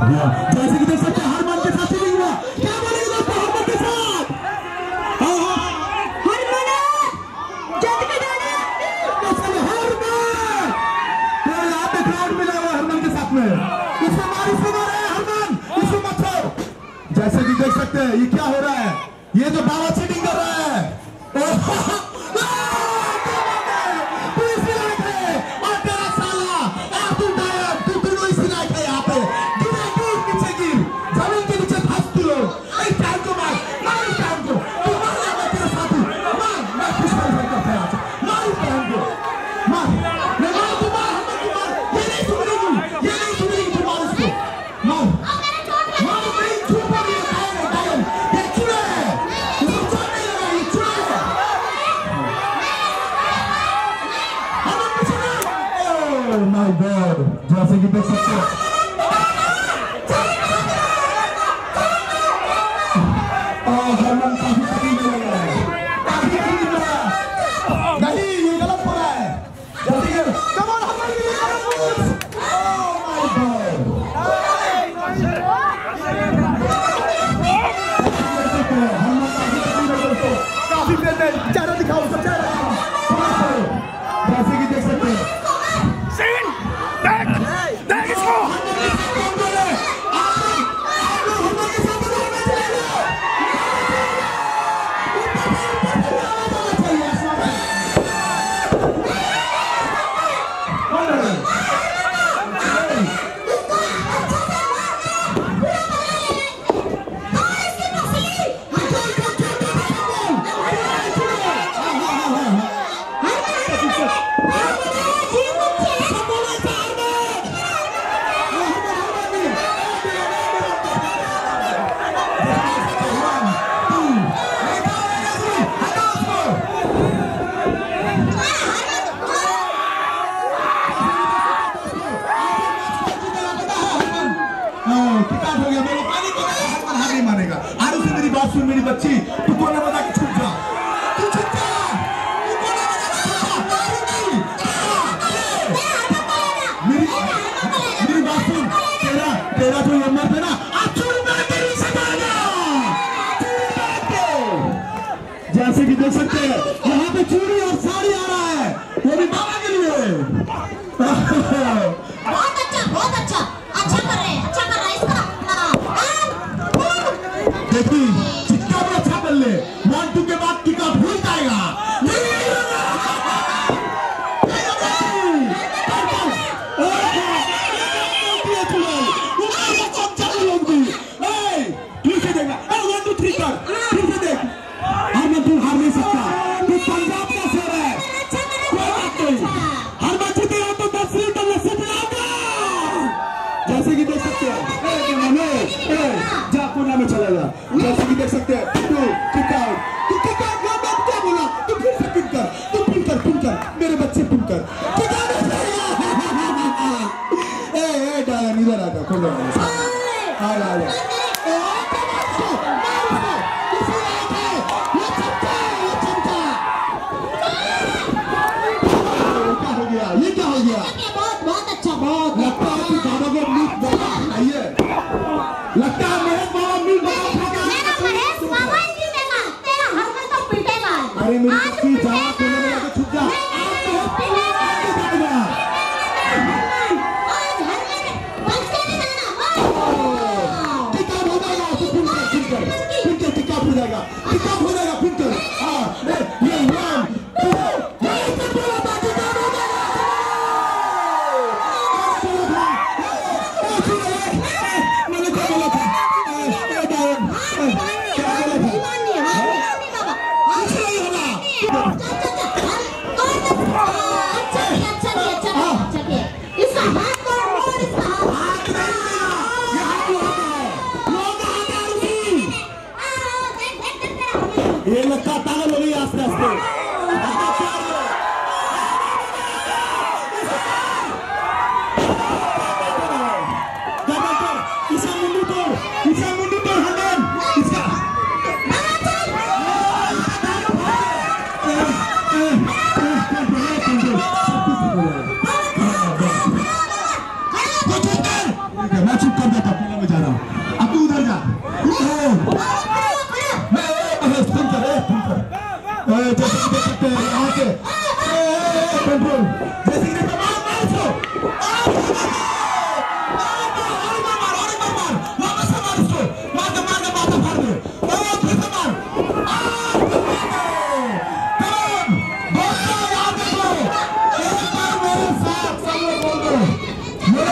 जैसे कि देख सकते हैं हरमन के साथ नहीं हुआ, क्या बोलेंगे दोस्तों हरमन के साथ? हरमन जल्दी में जाना हरमन, तो यहाँ पे क्राउड मिला हुआ हरमन के साथ में, इसको मारे हरमन, इसको मत छोड़। जैसे कि देख सकते हैं ये क्या हो रहा है, ये जो बाबा चीटिंग कर रहा है जैसे कि देख सकते हैं हरमन काफी तकलीफ में लग रहा है, काफी तकलीफ में लग रहा है। नहीं ये गलत हो रहा है, जल्दी कर कम ऑन हरमन की काफी चेहरा दिखाओ, सब चेहरा जैसे कि देख सकते हैं सुन मेरी बच्ची, तू कौन है बता के छूट जा, तू छूट जा, तू कौन है बता मेरी बात सुन, तेरा जो नंबर है ना आज चोरी में तेरी सगाना, जैसे कि देख सकते हैं यहाँ पे चूड़ी और साड़ी आ रहा है, वो भी बाबा के लिए। बहुत अच्छा कर रहे हैं, अच्छा कर रहा है इसका। देखिए जितना भी अच्छा कर ले 1-2 के बाद टिका भूल जाएगा। तू हार नहीं सकता, तू पंजाब का शेर है, कोई बात नहीं, हर बार जीतेगा तो 10 लीटर लस्सी पिलाऊंगा। जैसे कि देख सकते हैं जा कोना में चला जा, जैसे कि देख सकते हैं तू किक आउट क्या बोला, तू फिर से पिन कर, तू पिन कर मेरे बच्चे पिन कर, डायन इधर आकर खोल आ ये क्या हो गया? बहुत अच्छा, बहुत लगता है कि बाबा को मीट बाबा खाइए, लगता है महेश बाबा मीट बाबा खाएगा। महेश बाबा ही जीतेगा, तेरा हरमन तो पिटेगा। अरे मेरी बच्ची जा कोने में जाके छुप जा, ये लगता पागल हो गई आस्ते आस्ते। मैं चुप कर देता,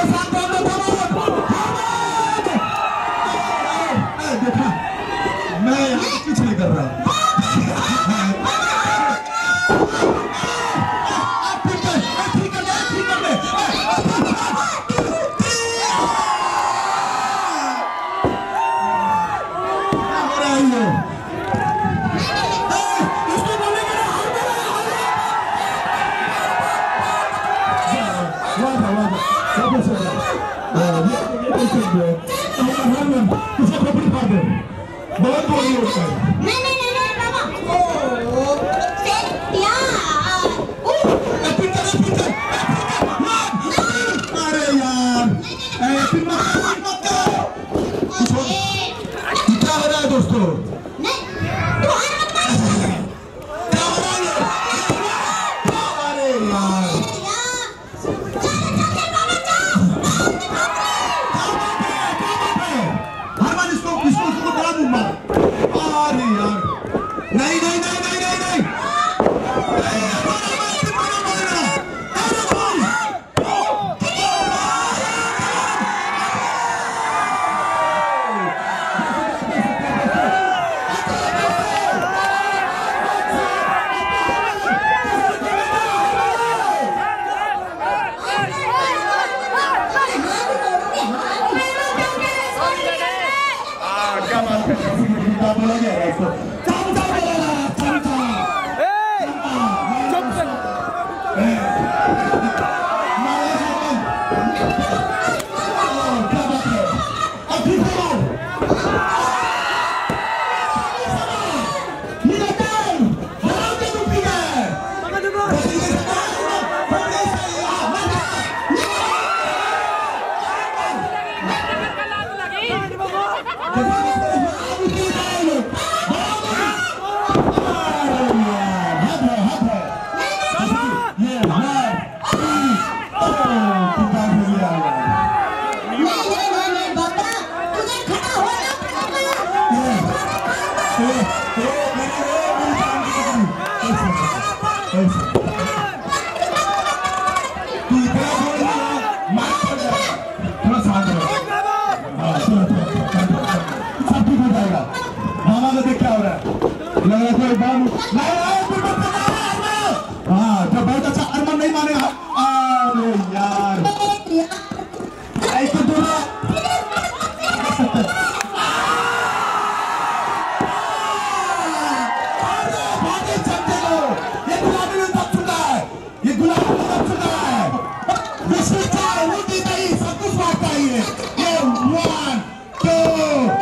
मैं यहाँ कुछ नहीं कर रहा। बहुत बोली होता है। नहीं बाबा। अरे यार क्या हो रहा है दोस्तों? अरे यार नहीं नहीं नहीं नहीं नहीं नहीं क्या बोला गया इसको? हाँ जब बहुत अच्छा अरमान नहीं मानेगा। अरे यार ऐसे दूर ये गुलाबी में दब चुका है। विश्वचार होती नहीं सब कुछ बांटता ही है। ये 1 2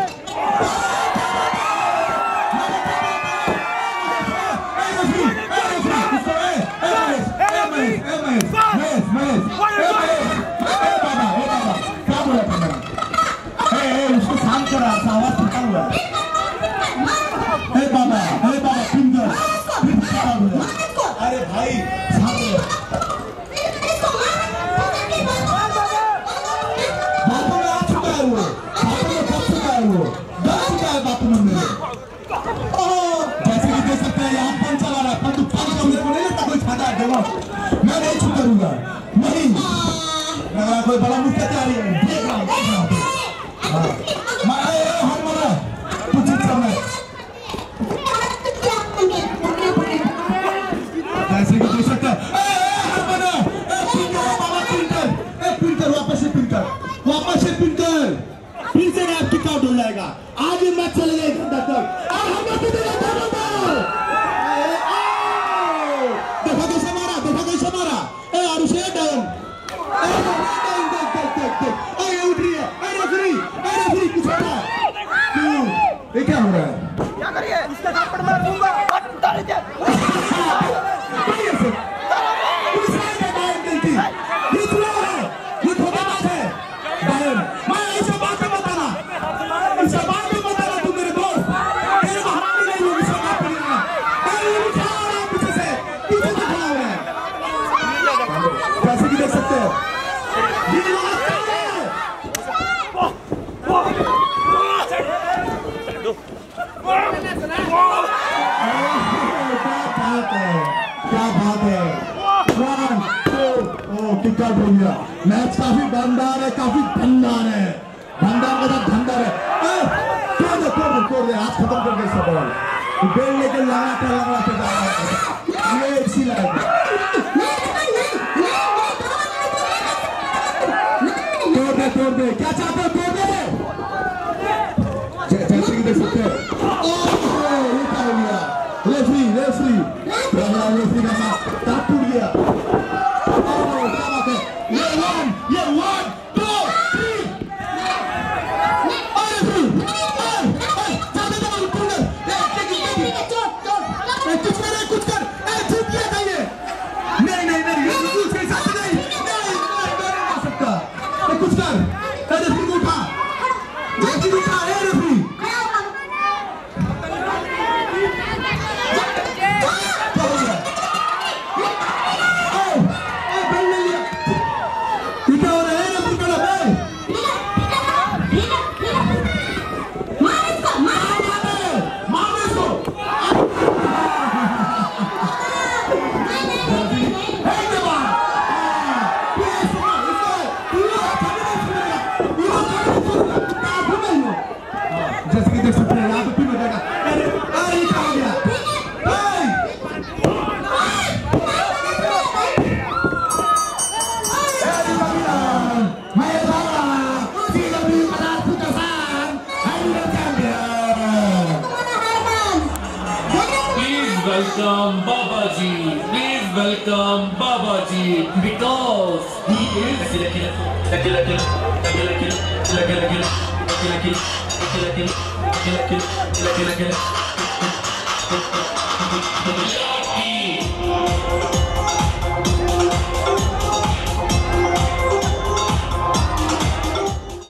उसको शांत करा, आवाज टूटा हुआ है। बाबा पिंगर अरे भाई बापू में आ चुका है वो, बापू में फंस चुका है वो, डर चुका है बापू में मेरे। जैसे कि देख सकते हैं यहाँ पंच चला रहा है, पंच मेरे को नहीं लगता कोई फायदा है। देखो मैं नहीं चुप करूंगा, नहीं कोई बड़ा मुश्किल तैयारी है। देख रहा हूँ जैसे कि देख सकते हैं वापस से पिंकर फिर से रैप किक आउट हो जाएगा। आज ये मैच चलेगा 1 घंटा तक। देखा कैसे मारा ए और उसे डाउन उठ रही है। रेफरी कुछ होगा क्यों? ये क्या हो रहा है? क्या करिए इसका थप्पड़ मार दूंगा। जैसे कि देख सकते हैं क्या बात है। 1 2 किक आउट हो गया। मैच काफी दमदार है। बेल लेके लगाते जा रहा है। ये अच्छी लगा। तोड़ दे क्या चाहते हो? तोड़ दे जैसे कि देख सकते हैं। ये क्या हो गया? रेफरी का साथ टूट गया। क्या बात है? ये 1 2 3 कुछ कर जीत गया था ये। नहीं रूल्स के हिसाब से नहीं सकता। कुछ कर रेफरी को उठा referee welcome Babaji. Please welcome Babaji because he is the killer.